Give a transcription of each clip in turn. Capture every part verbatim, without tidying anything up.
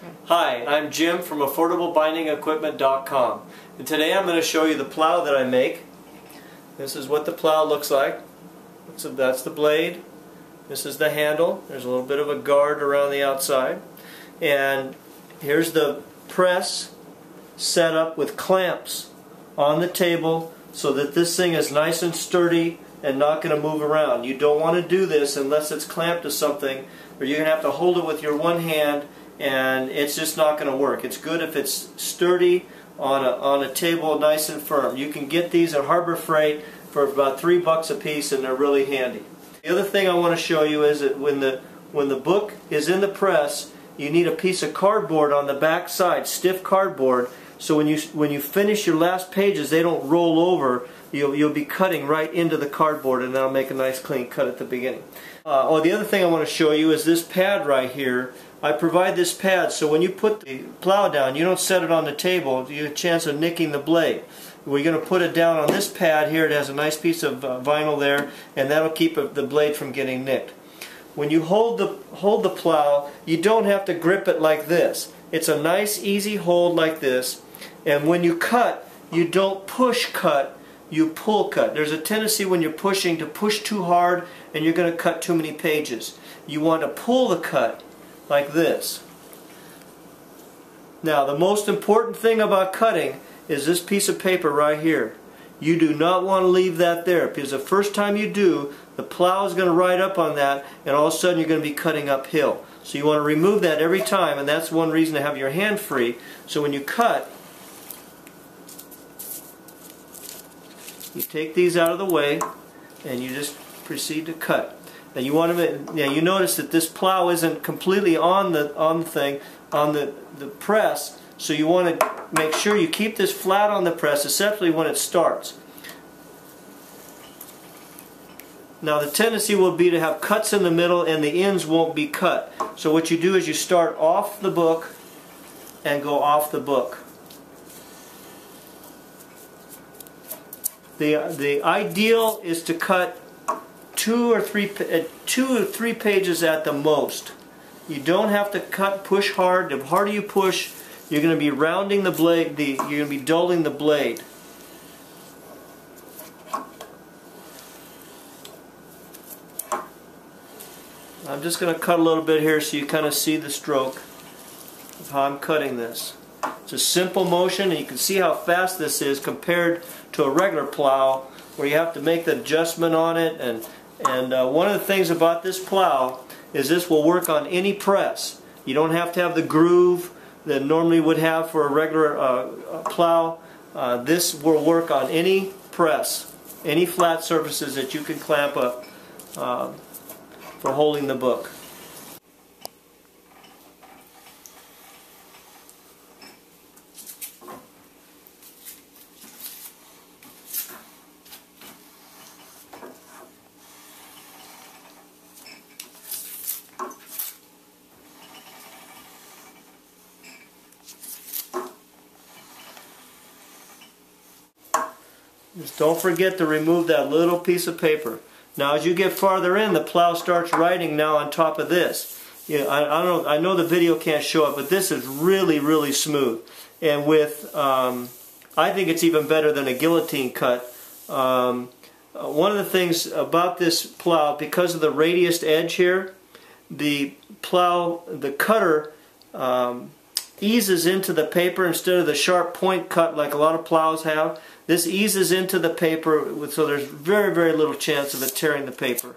Hi, I'm Jim from affordable binding equipment dot com, and today I'm going to show you the plow that I make. This is what the plow looks like. So that's the blade. This is the handle. There's a little bit of a guard around the outside. And here's the press set up with clamps on the table so that this thing is nice and sturdy and not going to move around. You don't want to do this unless it's clamped to something, or you're going to have to hold it with your one hand and it's just not going to work. It's good if it's sturdy on a, on a table, nice and firm. You can get these at Harbor Freight for about three bucks a piece, and they're really handy. The other thing I want to show you is that when the when the book is in the press, you need a piece of cardboard on the back side, stiff cardboard, so when you when you finish your last pages, they don't roll over. You'll, you'll be cutting right into the cardboard, and that'll make a nice clean cut at the beginning. Uh, oh, the other thing I want to show you is this pad right here. I provide this pad so when you put the plow down, you don't set it on the table. You have a chance of nicking the blade. We're going to put it down on this pad here. It has a nice piece of uh, vinyl there, and that'll keep uh, the blade from getting nicked. When you hold the hold the plow, you don't have to grip it like this. It's a nice, easy hold like this. And when you cut, you don't push cut. You pull cut. There's a tendency when you're pushing to push too hard, and you're going to cut too many pages. You want to pull the cut like this. Now, the most important thing about cutting is this piece of paper right here. You do not want to leave that there, because the first time you do, the plow is going to ride up on that, and all of a sudden you're going to be cutting uphill. So you want to remove that every time, and that's one reason to have your hand free. So when you cut, you take these out of the way, and you just proceed to cut. Now you want to, yeah, you notice that this plow isn't completely on the on the thing, on the the press. So you want to make sure you keep this flat on the press, especially when it starts. Now the tendency will be to have cuts in the middle and the ends won't be cut. So what you do is you start off the book and go off the book. The the ideal is to cut two or three uh, two or three pages at the most. You don't have to cut push hard. The harder you push, you're going to be rounding the blade. The you're going to be dulling the blade. I'm just going to cut a little bit here so you kind of see the stroke of how I'm cutting this. It's a simple motion, and you can see how fast this is compared to a regular plow, where you have to make the adjustment on it. And and uh, one of the things about this plow is this will work on any press. You don't have to have the groove that normally would have for a regular uh, plow. Uh, this will work on any press, any flat surfaces that you can clamp up uh, for holding the book. Just don't forget to remove that little piece of paper. Now as you get farther in, the plow starts writing now on top of this. You know, I, I, don't know, I know the video can't show it, but this is really, really smooth. And with, um, I think it's even better than a guillotine cut. Um, one of the things about this plow, because of the radiused edge here, the plow, the cutter um, eases into the paper instead of the sharp point cut like a lot of plows have. This eases into the paper, so there's very, very little chance of it tearing the paper.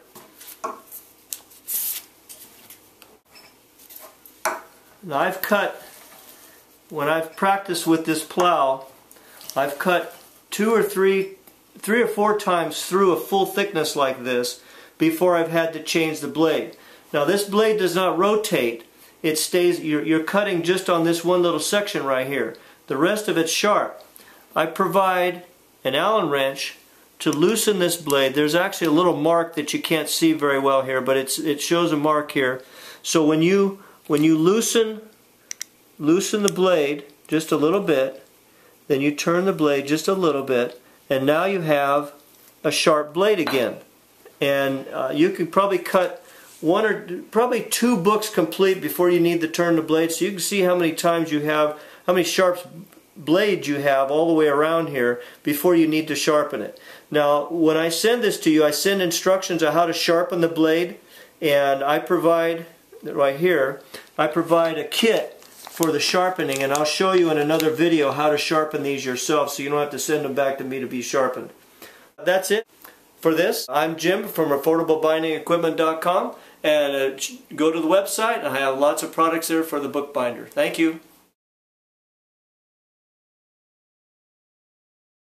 Now I've cut, when I've practiced with this plow, I've cut two or three, three or four times through a full thickness like this before I've had to change the blade. Now this blade does not rotate. It stays, you're, you're cutting just on this one little section right here. The rest of it's sharp. I provide an Allen wrench to loosen this blade. There's actually a little mark that you can't see very well here, but it's, it shows a mark here. So when you when you loosen loosen the blade just a little bit, then you turn the blade just a little bit, and now you have a sharp blade again. And uh, you could probably cut one or probably two books complete before you need to turn the blade, so you can see how many times you have, how many sharp blades you have all the way around here before you need to sharpen it. Now when I send this to you, I send instructions on how to sharpen the blade, and I provide, right here, I provide a kit for the sharpening, and I'll show you in another video how to sharpen these yourself so you don't have to send them back to me to be sharpened. That's it for this. I'm Jim from affordable binding equipment dot com, and uh, go to the website. I have lots of products there for the bookbinder. Thank you.